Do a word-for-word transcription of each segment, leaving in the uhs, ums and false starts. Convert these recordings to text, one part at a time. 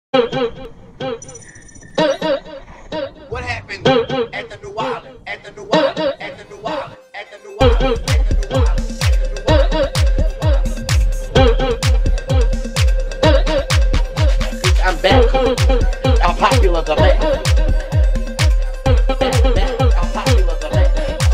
What happened at the New Orleans? At the New Orleans? At the New Orleans? At the New Orleans? At the New Orleans? I'm back. I'm popular the man. Back, back. I'm popular the man.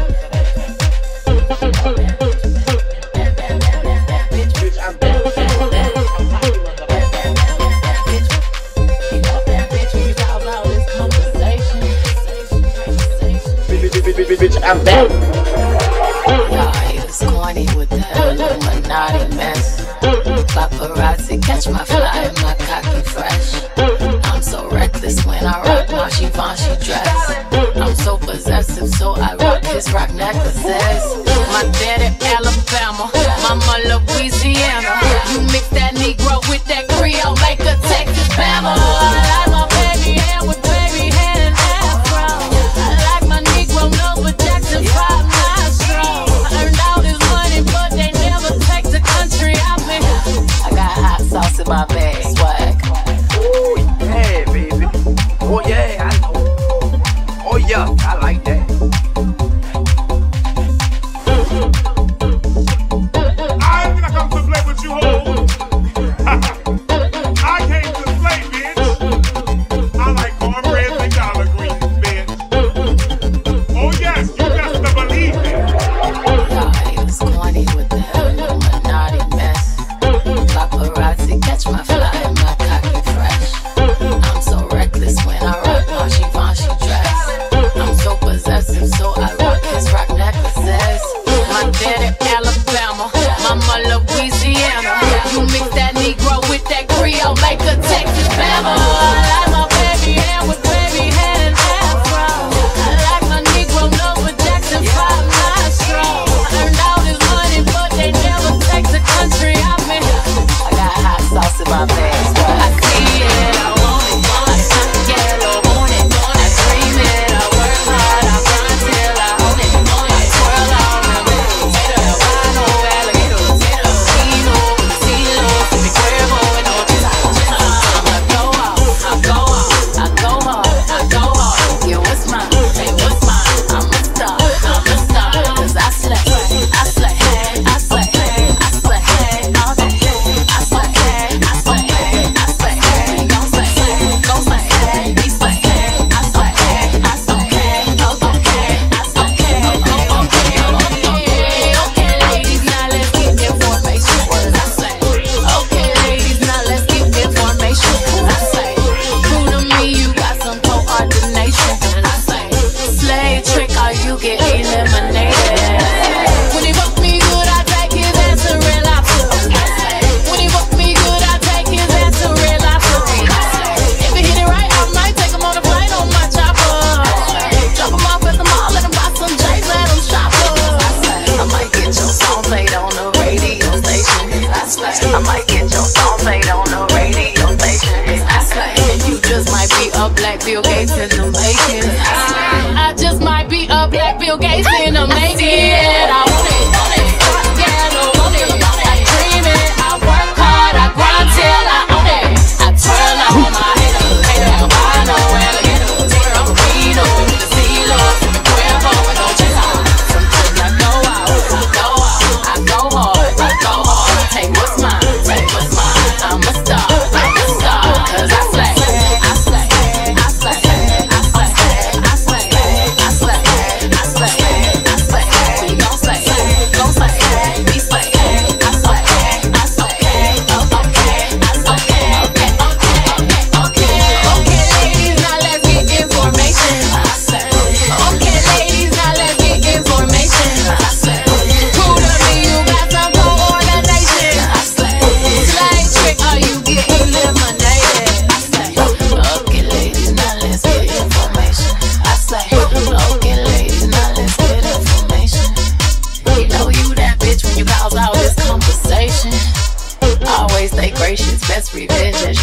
Bitch, I'm back. Back, back. I'm popular the man. Bitch, you know that bitch when you talk about this conversation. Bitch, I'm back. Y'all haters corny with that Illuminati mess. Paparazzi catch my fly and my cocky fresh. I'm so reckless when I rock my Givenchy dress. I'm so possessive, so I rock his rock necklaces. My daddy Alabama, mama Louisiana. You mix that Negro with that Creole, make a Texas Bama. I like my baby hair with baby hair and afro. I like my Negro nose with Jackson five nostrils. I earned all this money, but they never take the country out me. I got hot sauce in my bag, swag. Ooh, yeah, baby. Oh, yeah, I know. Oh, yeah, I like that. I ain't gonna come to play with you, hoes. I came to play, bitch. I like cornbread and collard greens, bitch. Oh, yes, you best to believe it. Y'all haters corny with that Illuminati mess. Paparazzi catch my fly and my cocky fresh. I'm so reckless when I rock my Givenchy dress. I'm so possessive, so I rock his rock necklaces. My daddy Alabama, mama Louisiana. You mix that Negro with that Creole, make a Texas Bama. I like my baby hair with baby hair and afro. I like my Negro nose with Jackson five nostrils. I earned all this money, but they never take the country out me. I got hot sauce in my bag, but I see it, I want it, want it. Yellow, want it, want it. I dream it, I work hard, I grind till I own it, own it. I twirl on them, albino, alligator, Latino, Latino, mi cuervo, no chisa, chisa. I'ma go out, I go out, I go hard, I go hard. Yeah, what's mine? Hey, what's mine? I'm a star, I'm a star, 'cause I slay, I slay, I slay, I slay, all day. I slay, I slay, I slay, don't slay, don't slay, he slay, I slay, I slay, okay, I slay, okay, okay, ladies, now let's get information. I say, okay, ladies, now let's get information. I say, true to me, you got some coordination. I say, slay trick or you get eliminated. When he fuck me good, I take his ass to real life. When he fuck me good, I take his ass to real life. If he hit it right, I might take him on a flight on my chopper. Drop him off at the mall, let him buy some J's, let him shop up. I might get your song played on the radio station. I might get your song played on the radio station. I say, you just might be a black Bill Gates in the making. I just might be a black Bill Gates in the making. I want it, want it, yeah, I want it. I dream it, I work hard, I grind till I own it. I twirl on my hater, hater, albino, alligator, Latino, Latino, mi cuervo, no chisa. Sometimes I go out, I go out, I go hard, I go hard. Take what's mine, take what's mine. I'm a star, I'm a star, 'cause I slay, I slay, I slay, I slay, I slay, I slay, I slay, I slay. We gon' slay, gon' slay, we slay, I slay, I slay, okay, I slay, okay, okay, okay, okay, ladies, now let's get information. I say, okay, ladies, now let's get information. I say, prove to me you got some coordination. I say, slay trick or you get eliminated. I say, okay, ladies, now let's get information. I say, okay, ladies, now let's get information. You know you that bitch when you cause all this conversation. Always stay gracious, best revenge is